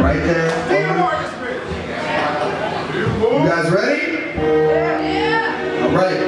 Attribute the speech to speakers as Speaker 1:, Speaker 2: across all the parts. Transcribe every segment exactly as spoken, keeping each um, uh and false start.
Speaker 1: right there. You guys ready? Yeah. All right.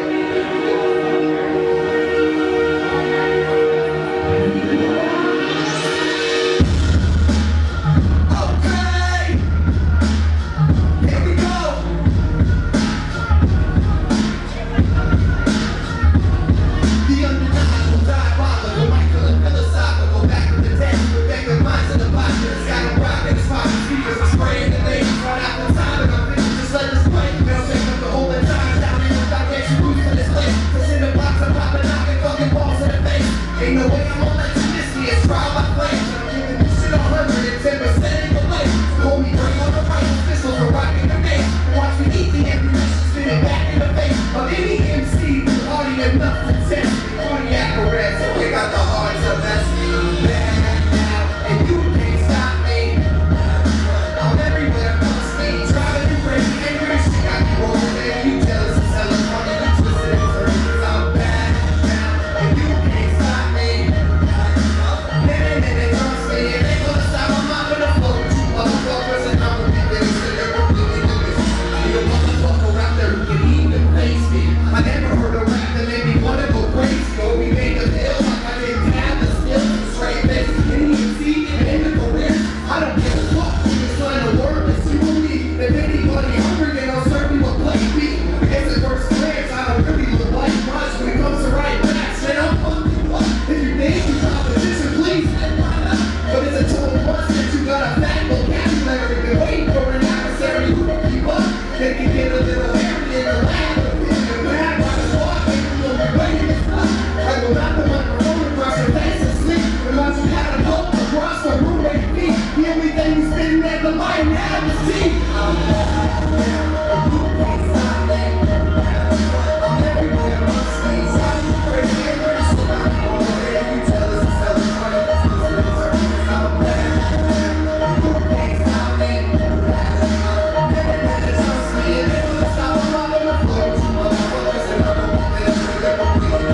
Speaker 2: Ain't no way I'm gonna let you miss me, it's trial by flame. I'm giving this shit one hundred ten percent in the way. Hold me bring on the right, pistols are rocking the face. Watch me eat the ammunition, spin it back in the face of any M C who's already enough to test. Funny apparatus, so we got the heart to mess me back now, and you can't stop me. I'm everywhere, must be driving you crazy, angry as shit got me rolling, and you jealous as hell, it's funny, you twisted and turned, 'cause I'm bad now, and you can't stop me. I never heard a rap that made me wanna go crazy. Oh, we made the deal like I didn't have the skills to straight face. Any M C in the career, I don't give a fuck. It's trying to work, it's you and me. If anybody hungry, then I'll serve you a plate beat. It's at first glance, I don't really look like much when it comes to writing raps. Man, I'm fucking up. If you think you competition, please stand up. But it's a total must that you got a fat vocabulary. Been waiting for an adversary who can keep up. They can get a little hairy in the lab. I will knock the microphone across your face and sleep. And watch you have a hope across the room and feet. The only thing you spitting at the light and have is teeth. I'm back now, you can't stop me. I'm everywhere, must be something crazy and very slow. I'm there, you tell us to sell it, money, that's what's in service. I'm back now, you can't stop me. Never let it trust me, and never stop. I'm up on the floor, two motherfuckers, and I'm on the bench, and they're gonna be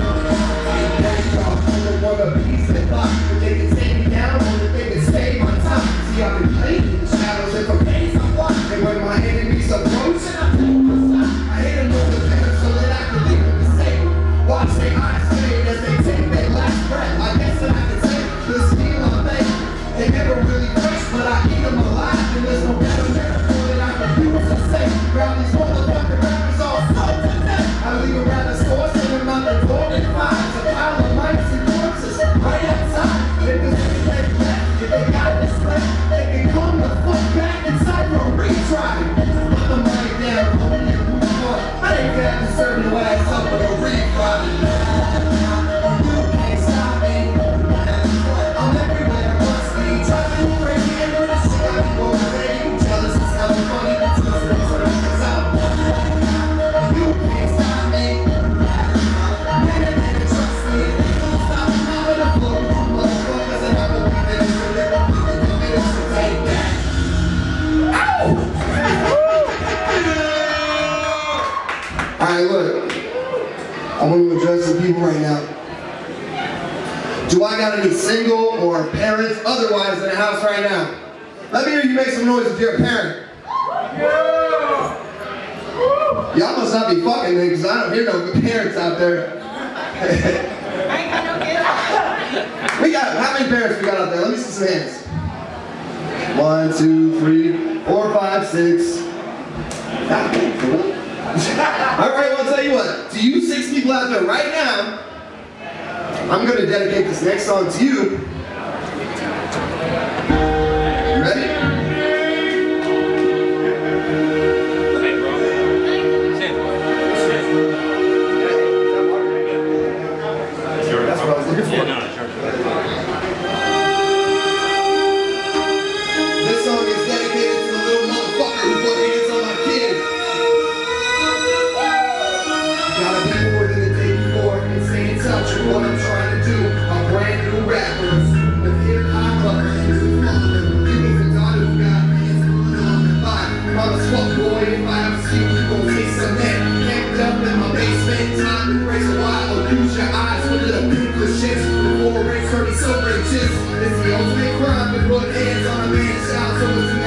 Speaker 2: a piece of the clock, but they can take me down or they can stay on top. See, I've been playing in the shadows and for days I'm watching. And when my enemies approach, I pull the stop. I hit them with the pen so that I can leave them the same. Watch their eyes fade as they take their last breath. I guess that I can take the steel on them. They never really fresh, but I eat them alive. And there's no better metaphor that I can use to say. Grab these motherfucking rappers all so to death. I leave around the store, send them out the door and find a pile of mics and right outside, if there's anything left, if they got this left, they can come the fuck back inside for a retry. Put the money down, homie, and move on. I ain't got to serve your ass up with a retry. You can't stop me. I'm everywhere, must be driving crazy, and you're the shit I be going crazy. You jealous as hell, funny, you twisted and turned, 'cause I'm back. You can't stop me. Never, never trust me.
Speaker 1: Alright, look, I want to address some people right now. Do I got any single or parents otherwise in the house right now? Let me hear you make some noise if you're a parent. Y'all must not be fucking me because I don't hear no good parents out there. We got, how many parents we got out there? Let me see some hands. One, two, three, four, five, six. Alright, well, I'll tell you what. To you six people out there right now, I'm going to dedicate this next song to you. You ready? That's what I was looking for. This song is dedicated to the little motherfucker who put hands on my kid. Gotta be more than the day before. Insane touch of what I'm trying to do. A brand new rapper. The hip-hop lovers. People from daughter who got hands in the on the body. Mama's fuck boy. If I ever see you, you gon' taste some that. Camped up in my basement. Time to raise a while. Use your eyes for little pinkless shits. Before race thirty silver chips. It's the ultimate crime to put hands on a man's child. So it's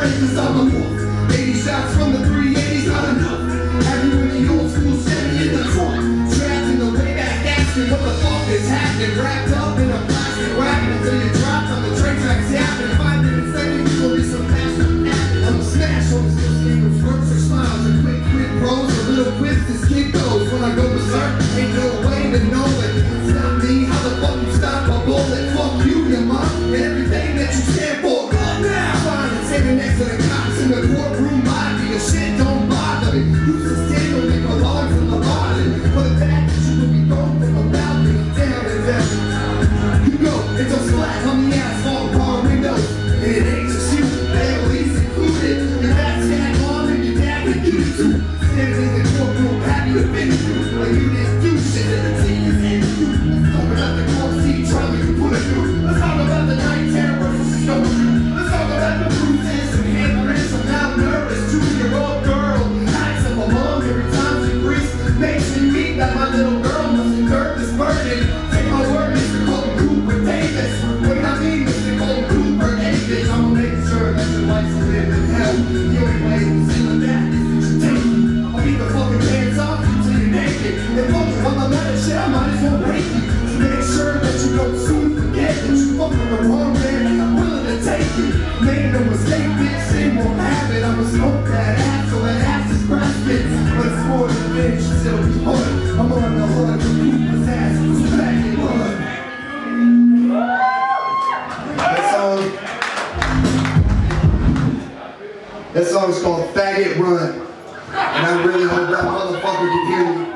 Speaker 2: break cause I'm a wolf. eighty shots from the three eighties, not enough. Have you in the old school Chevy in the trunk? Trapped in the way back asking what the fuck is happening. Wrapped up in a plastic wrap until you dropped on the train tracks yapping. Five minutes later you gon' be some passion. I'm a smash on the still scheme with smirks or smiles and quick quick pros or little quips this kid goes. When I go berserk, ain't no way to know it. Stop me, how the fuck you stop a bullet? Fuck you, your mom, and everything that you stand for. Good now! Fine, and standing next to the cops in the courtroom lobby. Your shit don't bother me. You just stand on me for logs in the bottom. For the fact that you would be thrown from a balcony down and down. You go, it's a splat on the asphalt car windows. And it ain't just you, families included. And that's that on and your dad would give you to. Standing in the courtroom, happy to finish you. Like you didn't do shit and the team is in you. Let's talk about the court seat trial you put it through. Let's talk about the night terror versus going through. Let's talk about the bruises and handprints. I'm now nervous, two-year-old girl. Acts of a mom every time she breathes. Makes me weak that my little girl must incur this burden. Take my word, Mister Colton Cooper Davis. What I mean, Mister Colton Cooper Davis. I'ma make sure that your life's a live in hell. The only way to seal that is that you take it. I'll keep the fucking hands off you till you're naked. And fuck it, while I'm at a shit, I might as well break you. To make sure that you don't soon forget that you fucking the wrong man and I'm willing to take you. Make no mistake, bitch, sin won't have it. I'ma smoke that ass till that ass is grasping. But it's more than a bitch, still be hard. I'm on the hood, the Cooper's ass, who's back in blood. That song, that song is called Faggot Run. And I really hope that motherfucker can hear me.